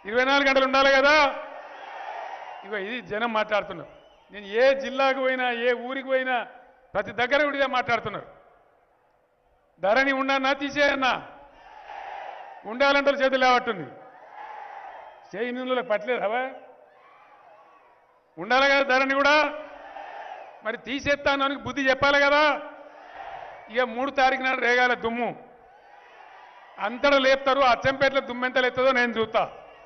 24 గంటలు ఉండాలి కదా ఇగో ఇది జనం మాట్లాడుతున్నారు నేను ఏ జిల్లాకు పోయినా ఏ ఊరికి పోయినా ప్రతి దగ్గర కూడా మాట్లాడుతున్నారు ధరణి ఉండన్నా తీసేయన్నా ఉండాలంటే చేతులు లేవట్టుంది చేయి నిన్నులో పట్టలేదా ఉండాలి కదా ధరణి కూడా మరి తీసేస్తాను బుద్ధి చెప్పాలి కదా ఇక 3 తారీఖు నాడు రేగాల దుమ్ము అంతటా లేపుతారు అచ్చంపేటలో దుమ్మెంత లేస్తుందో నేను చూస్తా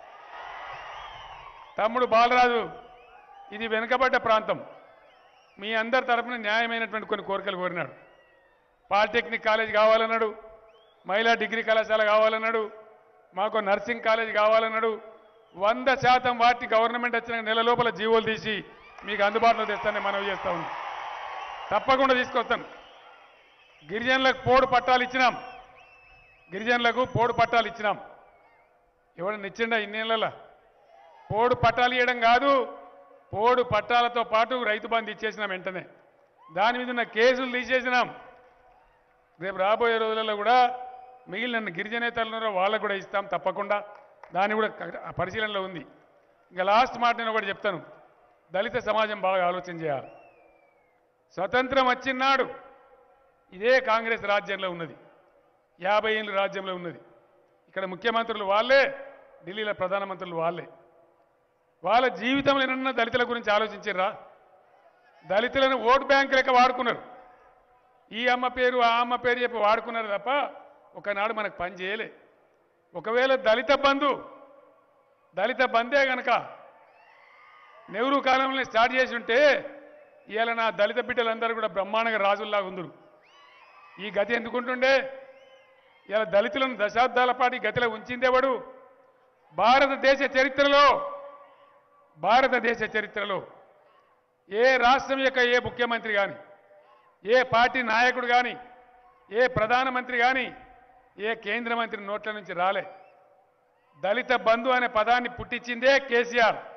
తమ్ముడు బాలరాజు ఇది వెనుకబడ్డ ప్రాంతం మీ అందరి తరఫున న్యాయమైనటువంటి కొన్ని కోరికలు కోరినాడు పాలిటెక్నిక్ కాలేజ్ కావాలన్నాడు మహిళా డిగ్రీ కళాశాల కావాలన్నాడు మాకు నర్సింగ్ కాలేజ్ కావాలన్నాడు 100% వాటి గవర్నమెంట్ వచ్చిన నెల లోపల జీవోలు తీసి మీకు అందుబాటులో తెస్తానని మనవి చేస్తా ఉన్నాం తప్పకుండా తీసుకొస్తాను గిరిజనులకు పోడు పట్టాలు ఇచ్చినాం గిరిజనులకు పోడు పట్టాలు ఇచ్చినాం ఎవరైనా ఇచ్చిండా ఇన్నేళ్ళ పోడు పట్టాలు ఇవ్వడం కాదు పోడు పట్టాలతో పాటు రైతు బంధు ఇచ్చేసినాం వెంటనే దాని మీద ఉన్న కేసులు తీసేసినాం రేపు రాబోయే రోజులలో కూడా మిగిలిన గిరిజనేతలు వాళ్ళకు కూడా ఇస్తాం తప్పకుండా దాన్ని కూడా పరిశీలనలో ఉంది ఇంకా లాస్ట్ మాట నేను ఒకటి చెప్తాను దళిత సమాజం బాగా ఆలోచన చేయాలి స్వతంత్రం వచ్చినాడు ఇదే కాంగ్రెస్ రాజ్యంలో ఉన్నది 50 ఏళ్ళ రాజ్యంలో ఉన్నది ఇక్కడ ముఖ్యమంత్రులు వాళ్ళే ఢిల్లీలో ప్రధానమంత్రులు వాళ్ళే వాళ్ళ జీవితంలో ఏమన్నా దళితుల గురించి ఆలోచించారా దళితులను ఓటు బ్యాంక్ లెక్క వాడుకున్నారు ఈ అమ్మ పేరు ఆ అమ్మ పేరు చెప్పి వాడుకున్నారు తప్ప ఒకనాడు మనకు పని చేయలే ఒకవేళ దళిత బందే గనక నెహ్రూ కాలంలో స్టార్ట్ చేసి ఉంటే ఇవాళ నా దళిత బిడ్డలందరూ కూడా బ్రహ్మాండంగా రాజుల్లాగా ఉందరు ఈ గతి ఎందుకుంటుండే ఇలా దళితులను దశాబ్దాల పాటు ఈ గతిలో ఉంచిందేవాడు భారతదేశ చరిత్రలో ఏ రాష్ట్రం యొక్క ఏ ముఖ్యమంత్రి కానీ ఏ పార్టీ నాయకుడు కానీ ఏ ప్రధానమంత్రి కానీ ఏ కేంద్ర మంత్రి నోట్ల నుంచి రాలే దళిత బంధు అనే పదాన్ని పుట్టించిందే కేసీఆర్